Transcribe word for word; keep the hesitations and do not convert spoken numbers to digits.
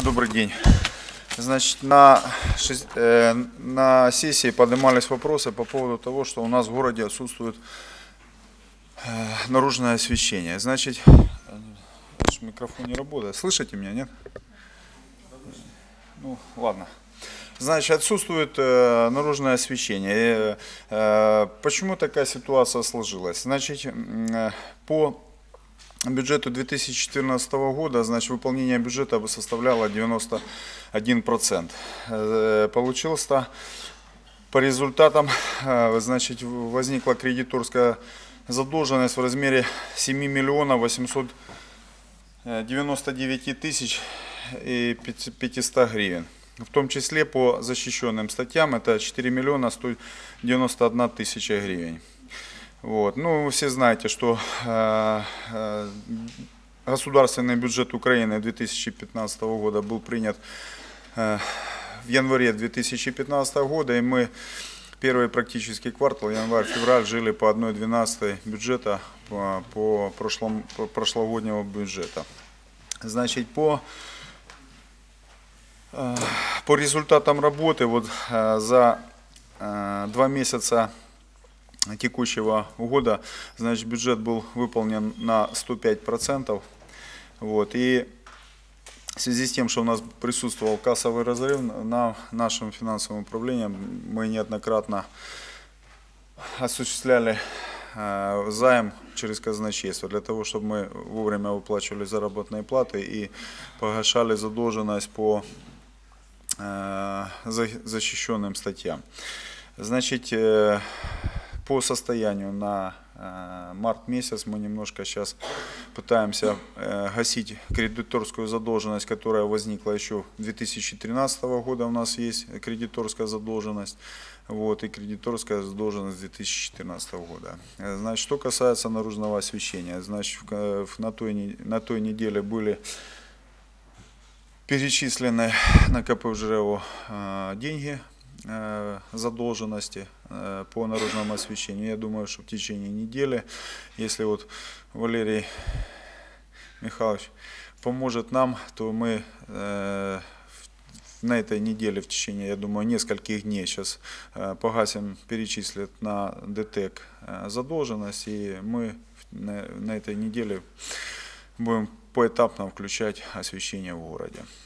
Добрый день. Значит, на, шесть, э, на сессии поднимались вопросы по поводу того, что у нас в городе отсутствует э, наружное освещение. Значит, микрофон не работает. Слышите меня, нет? Ну, ладно. Значит, отсутствует э, наружное освещение. Э, э, почему такая ситуация сложилась? Значит, э, по бюджету две тысячи четырнадцатого года, значит, выполнение бюджета бы составляло девяносто один процент. Э, получился по результатам, э, значит, возникла кредиторская задолженность в размере семи миллионов восемьсот девяносто девять тысяч и пятьсот гривен. В том числе по защищенным статьям это четыре миллиона сто девяносто одна тысяча гривен. Вот. Ну, вы все знаете, что э, э, государственный бюджет Украины две тысячи пятнадцатого года был принят э, в январе две тысячи пятнадцатого года, и мы первый практически квартал, январь-февраль, жили по одной двенадцатой бюджета по, по, прошлом, по прошлогоднего бюджета. Значит, по, э, по результатам работы вот, э, за э, два месяца текущего года, значит, бюджет был выполнен на сто пять процентов. Вот, и в связи с тем, что у нас присутствовал кассовый разрыв, на нашем финансовом управлении мы неоднократно осуществляли э, займ через казначейство, для того, чтобы мы вовремя выплачивали заработные платы и погашали задолженность по э, защищенным статьям. Значит, э, по состоянию на э, март месяц мы немножко сейчас пытаемся э, гасить кредиторскую задолженность, которая возникла еще две тысячи тринадцатого года. У нас есть кредиторская задолженность, вот, и кредиторская задолженность две тысячи четырнадцатого года. Значит, что касается наружного освещения, значит, в, в, на, той, на той неделе были перечислены на ка пэ ЖРЭО э, деньги, задолженности по наружному освещению. Я думаю, что в течение недели, если вот Валерий Михайлович поможет нам, то мы на этой неделе, в течение, я думаю, нескольких дней сейчас погасим, перечислят на ДТЭК задолженность, и мы на этой неделе будем поэтапно включать освещение в городе.